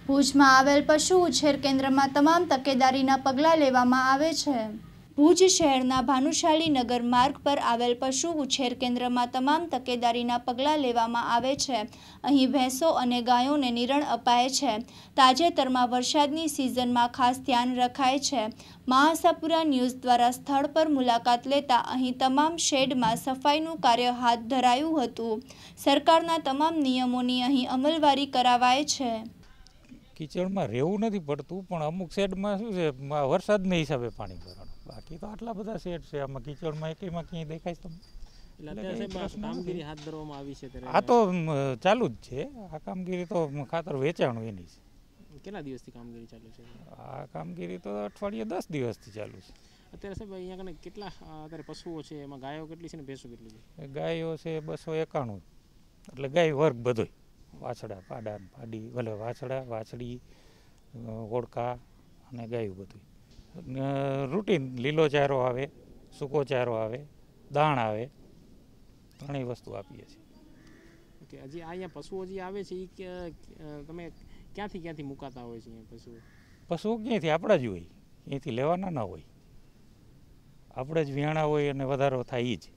ભુજમાં આવેલ પશુ ઉછેર કેન્દ્રમાં તમામ તકેદારીના પગલાં લેવામાં આવે છે। ભુજ શહેરના ભાનુશાલી નગર માર્ગ પર આવેલ પશુ ઉછેર કેન્દ્રમાં તમામ તકેદારીના પગલાં લેવામાં આવે છે। અહીં ભેંસો અને ગાયોને નિરણ અપાય છે। તાજેતરમાં વરસાદની સિઝનમાં ખાસ ધ્યાન રખાય છે। મહાસાપુરા ન્યૂઝ દ્વારા સ્થળ પર મુલાકાત લેતા અહીં તમામ શેડમાં સફાઈનું કાર્ય હાથ ધરાયું હતું। સરકારના તમામ નિયમોની અહીં અમલવારી કરાવાય છે। કીચડમાં રહેવું નથી પડતું, પણ અમુક શેડમાં શું છે, વરસાદના હિસાબે પાણી ભરાણું। બાકી તો આટલા બધા શેડ છે, આમાં કીચડમાં એકમાં ક્યાંય દેખાય તમને? કામગીરી હાથ ધરવામાં આવી છે? આ તો ચાલુ જ છે। આ કામગીરી તો ખાતર વેચાણું એની છે। કેટલા દિવસથી કામગીરી ચાલુ છે? આ કામગીરી તો અઠવાડિયે 10 દિવસથી ચાલુ છે। અત્યારે સાહેબ અહીંયા કને કેટલા અત્યારે પશુઓ છે? એમાં ગાયો કેટલી છે ને ભેંસો કેટલી છે? ગાયો છે 291, એટલે ગાય વર્ગ બધોય, વાછડા, પાડા, પાડી, ભલે વાછડા, વાછડી, ઓળકા અને ગાયું બધું રૂટીન। લીલો ચારો આવે, સૂકો ચારો આવે, દાણ આવે, ત્રણેય વસ્તુ આપીએ છીએ। ઓકે, હજી અહીંયા પશુઓ જે આવે છે એ તમે ક્યાંથી મુકાતા હોય છે? પશુઓ ક્યાંયથી આપણા જ હોય, ક્યાંયથી લેવાના ના હોય, આપણે જ વિયાણા હોય અને વધારો થાય એ જ।